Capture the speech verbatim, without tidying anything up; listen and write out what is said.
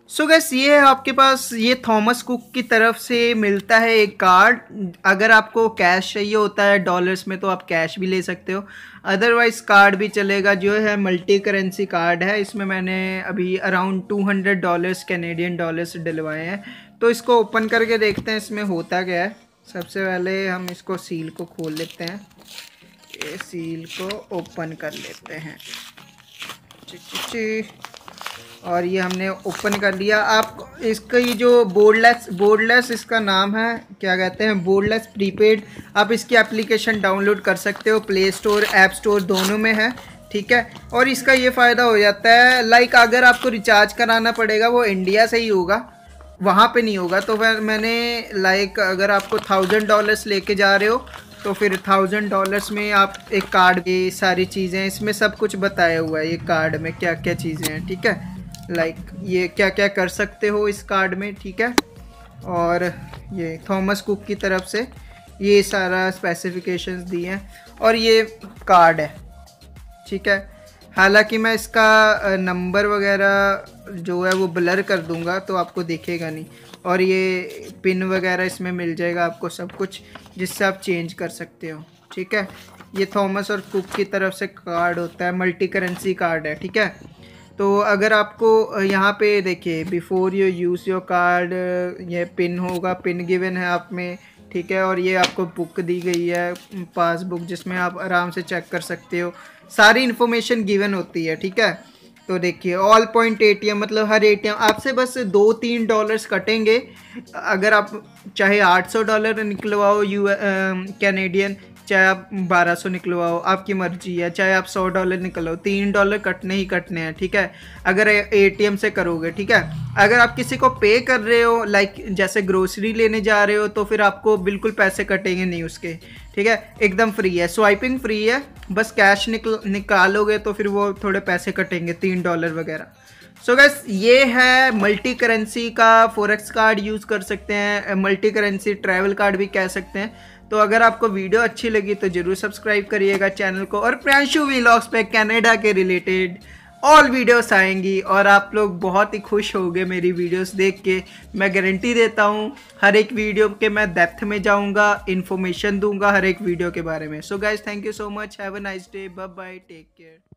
सो guys ये है आपके पास, ये थॉमस कुक की तरफ से मिलता है एक कार्ड। अगर आपको कैश चाहिए होता है डॉलर्स में तो आप कैश भी ले सकते हो, अदरवाइज कार्ड भी चलेगा। जो है मल्टी करेंसी कार्ड है, इसमें मैंने अभी around two hundred dollars Canadian dollars डलवाए हैं। तो इसको ओपन करके देखते हैं इसमें होता क्या है। सबसे पहले हम इसको सील को खोल लेते हैं, ये सील को ओपन कर लेते हैं। ची ची ची। और ये हमने ओपन कर लिया। आप इसका ये जो बोर्डलेस बोर्डलेस इसका नाम है, क्या कहते हैं, बोर्डलेस प्रीपेड। आप इसकी एप्लीकेशन डाउनलोड कर सकते हो, प्ले स्टोर ऐप स्टोर दोनों में है, ठीक है। और इसका ये फ़ायदा हो जाता है, लाइक अगर आपको रिचार्ज कराना पड़ेगा वो इंडिया से ही होगा, वहाँ पे नहीं होगा। तो फिर मैंने लाइक अगर आपको थाउजेंड डॉलर्स लेके जा रहे हो तो फिर थाउजेंड डॉलर्स में आप एक कार्ड, ये सारी चीज़ें इसमें सब कुछ बताया हुआ है, ये कार्ड में क्या क्या चीज़ें हैं, ठीक है। लाइक like, ये क्या क्या कर सकते हो इस कार्ड में, ठीक है। और ये थॉमस कुक की तरफ से ये सारा स्पेसिफिकेशंस दिए हैं और ये कार्ड है, ठीक है। हालांकि मैं इसका नंबर वगैरह जो है वो ब्लर कर दूंगा तो आपको दिखेगा नहीं। और ये पिन वगैरह इसमें मिल जाएगा आपको सब कुछ, जिससे आप चेंज कर सकते हो, ठीक है। ये थॉमस और कुक की तरफ से कार्ड होता है, मल्टी करेंसी कार्ड है, ठीक है। तो अगर आपको यहाँ पे देखिए before you use your card, ये पिन होगा, पिन गिवन है आप में, ठीक है। और ये आपको बुक दी गई है, पासबुक, जिसमें आप आराम से चेक कर सकते हो, सारी इन्फॉर्मेशन गिवन होती है, ठीक है। तो देखिए ऑल पॉइंट एटीएम, मतलब हर एटीएम आपसे बस दो तीन डॉलर्स कटेंगे। अगर आप चाहे आठ सौ डॉलर निकलवाओ यू कैनेडियन, चाहे आप बारह सौ निकलवाओ, आपकी मर्जी है। चाहे आप सौ डॉलर निकलो, तीन डॉलर कटने ही कटने हैं, ठीक है, अगर एटीएम से करोगे, ठीक है। अगर आप किसी को पे कर रहे हो, लाइक जैसे ग्रोसरी लेने जा रहे हो, तो फिर आपको बिल्कुल पैसे कटेंगे नहीं उसके, ठीक है, एकदम फ्री है, स्वाइपिंग फ्री है। बस कैश निकल निकालोगे तो फिर वो थोड़े पैसे कटेंगे, तीन डॉलर वगैरह। सो गैस ये है मल्टी करेंसी का फॉरेक्स कार्ड, यूज़ कर सकते हैं, मल्टी करेंसी ट्रैवल कार्ड भी कह सकते हैं। तो अगर आपको वीडियो अच्छी लगी तो जरूर सब्सक्राइब करिएगा चैनल को। और प्रियांशु व्लॉग्स पे कनाडा के रिलेटेड ऑल वीडियोस आएंगी और आप लोग बहुत ही खुश होंगे मेरी वीडियोस देख के, मैं गारंटी देता हूँ। हर एक वीडियो के मैं डेप्थ में जाऊँगा, इन्फॉर्मेशन दूंगा हर एक वीडियो के बारे में। So guys thank you so much, have a nice day, bye bye, take care.